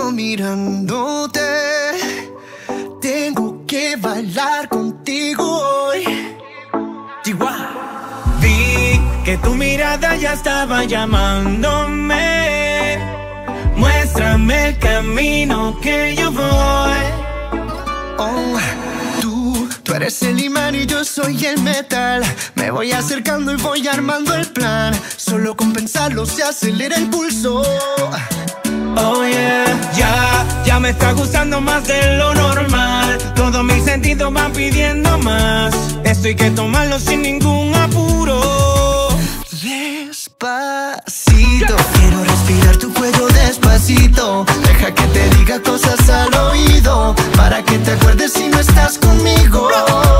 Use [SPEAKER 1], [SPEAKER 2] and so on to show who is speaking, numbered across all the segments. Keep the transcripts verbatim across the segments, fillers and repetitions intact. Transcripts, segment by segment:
[SPEAKER 1] quedo mirándote. Tengo que bailar contigo hoy.
[SPEAKER 2] Chihuahua. Vi que tu mirada ya estaba llamándome. Muéstrame el camino que yo voy.
[SPEAKER 1] Oh, tú, tú eres el imán y yo soy el metal. Me voy acercando y voy armando el plan. Solo con pensarlo se acelera el pulso.
[SPEAKER 2] Oh yeah, ya, ya me está gustando más de lo normal. Todos mis sentidos van pidiendo más. Esto hay que tomarlo sin ningún apuro.
[SPEAKER 1] Despacito, quiero respirar tu cuello despacito. Deja que te diga cosas al oído, para que te acuerdes si no estás conmigo.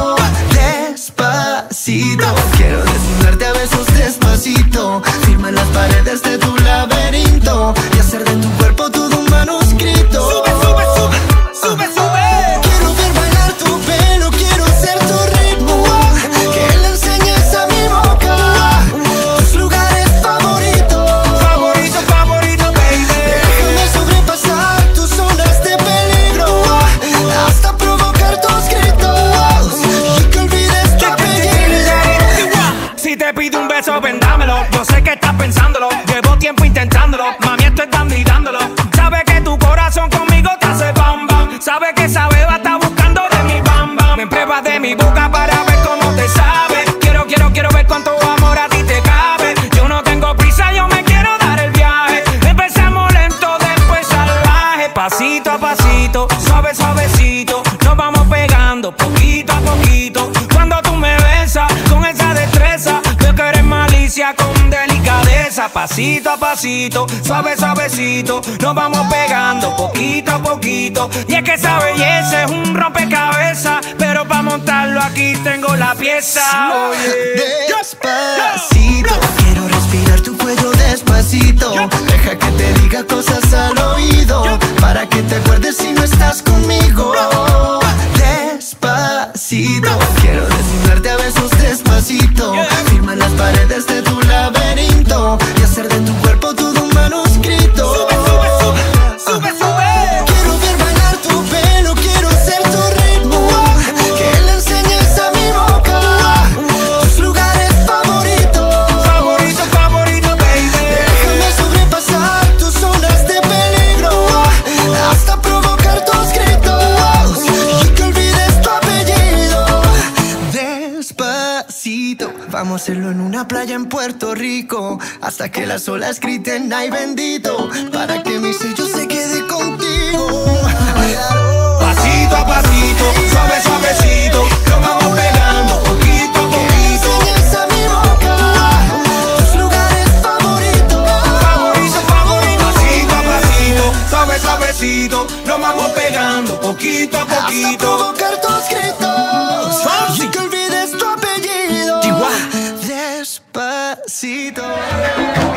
[SPEAKER 1] Despacito, quiero desnudarte a besos despacito. Firma las paredes de tu laberinto y hacer de tu cuerpo todo un manuscrito.
[SPEAKER 2] Sube, sube, sube, sube, sube.
[SPEAKER 1] Quiero ver bailar tu pelo, quiero ser tu ritmo. Que le enseñes a mi boca tus lugares favoritos.
[SPEAKER 2] Favorito, favorito, baby.
[SPEAKER 1] Déjame sobrepasar tus zonas de peligro, hasta provocar tus gritos y que olvides tu apellido.
[SPEAKER 2] Si te pido un beso, vendámelo. Yo sé que estás pensándolo. Llevo tiempo intentándolo. Mami, esto es dando y dándolo. Sabe que tu corazón conmigo te hace bam bam. Sabe que esa beba está buscando de mi bam bam. Me pruebas de mi boca para ver cómo te sabe. Quiero, quiero, quiero ver cuánto amor a ti te cabe. Yo no tengo prisa, yo me quiero dar el viaje. Empezamos lento, después salvaje. Pasito a pasito, suave, suavecito. Nos vamos pegando poquito a poquito. Cuando tú me besas con esa destreza, veo que eres malicia con delicadeza. Pasito a pasito, suave, suavecito. Nos vamos pegando poquito a poquito. Y es que esa belleza es un rompecabezas, pero para montarlo aquí tengo la pieza. Oye.
[SPEAKER 1] Despacito, quiero respirar tu cuello despacito. Deja que te diga cosas al oído, para que te acuerdes si no estás conmigo. Despacito, quiero desnudarte a besos despacito. Firma las paredes de tu laberinto y hacer de tu cuerpo todo un manuscrito.
[SPEAKER 2] Sube, sube, sube, sube, sube.
[SPEAKER 1] Quiero ver bailar tu pelo, quiero ser tu ritmo. Que le enseñes a mi boca tus lugares favoritos.
[SPEAKER 2] Favorito, favorito, baby.
[SPEAKER 1] Déjame sobrepasar tus zonas de peligro, hasta provocar tus gritos y que olvides tu apellido. Despacito, vamos a hacerlo en una playa en Puerto Rico, hasta que las olas griten ay bendito, para que mi sello se quede contigo.
[SPEAKER 2] Pasito a pasito, suave, suavecito. Nos vamos pegando poquito a
[SPEAKER 1] Que le
[SPEAKER 2] poquito.
[SPEAKER 1] enseñes a mi boca tus lugares favoritos.
[SPEAKER 2] Favorito, favorito. Pasito a pasito, suave, suavecito. Nos vamos pegando poquito a
[SPEAKER 1] Hasta
[SPEAKER 2] poquito.
[SPEAKER 1] provocar tus gritos y que olvides tu apellido.
[SPEAKER 2] Chihuahua.
[SPEAKER 1] Despacito.